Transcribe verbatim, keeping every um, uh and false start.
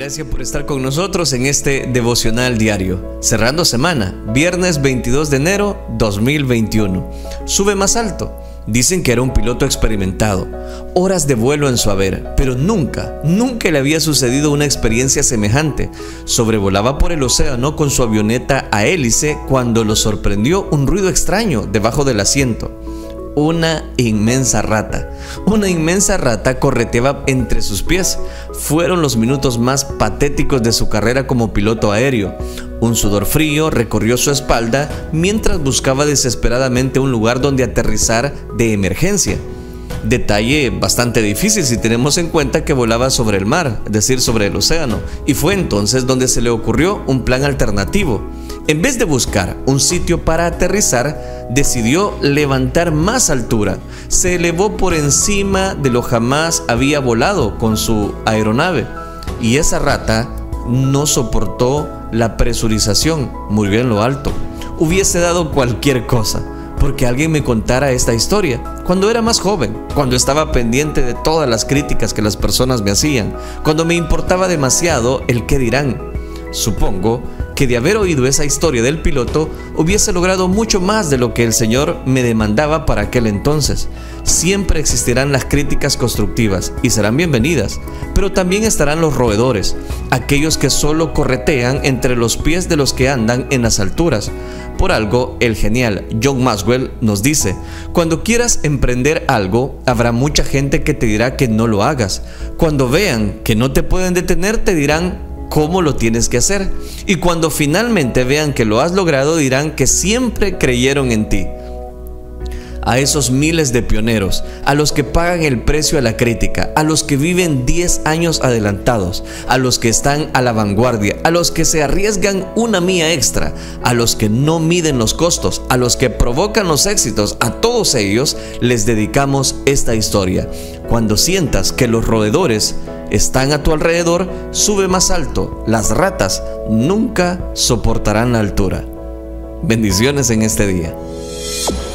Gracias por estar con nosotros en este devocional diario. Cerrando semana, viernes veintidós de enero dos mil veintiuno. Sube más alto. Dicen que era un piloto experimentado, horas de vuelo en su haber, pero nunca, nunca le había sucedido una experiencia semejante. Sobrevolaba por el océano con su avioneta a hélice cuando lo sorprendió un ruido extraño debajo del asiento. Una inmensa rata, una inmensa rata correteaba entre sus pies. Fueron los minutos más patéticos de su carrera como piloto aéreo. Un sudor frío recorrió su espalda mientras buscaba desesperadamente un lugar donde aterrizar de emergencia. Detalle bastante difícil si tenemos en cuenta que volaba sobre el mar, es decir, sobre el océano, y fue entonces donde se le ocurrió un plan alternativo. En vez de buscar un sitio para aterrizar, decidió levantar más altura. Se elevó por encima de lo jamás había volado con su aeronave, y esa rata no soportó la presurización, murió en lo alto. Hubiese dado cualquier cosa porque alguien me contara esta historia cuando era más joven, cuando estaba pendiente de todas las críticas que las personas me hacían, cuando me importaba demasiado el qué dirán. Supongo que de haber oído esa historia del piloto hubiese logrado mucho más de lo que el Señor me demandaba para aquel entonces. Siempre existirán las críticas constructivas y serán bienvenidas, pero también estarán los roedores, aquellos que solo corretean entre los pies de los que andan en las alturas. Por algo, el genial John Maxwell nos dice: cuando quieras emprender algo, habrá mucha gente que te dirá que no lo hagas. Cuando vean que no te pueden detener, te dirán cómo lo tienes que hacer. Y cuando finalmente vean que lo has logrado, dirán que siempre creyeron en ti. A esos miles de pioneros, a los que pagan el precio a la crítica, a los que viven diez años adelantados, a los que están a la vanguardia, a los que se arriesgan una milla extra, a los que no miden los costos, a los que provocan los éxitos, a todos ellos les dedicamos esta historia. Cuando sientas que los roedores están a tu alrededor, sube más alto. Las ratas nunca soportarán la altura. Bendiciones en este día.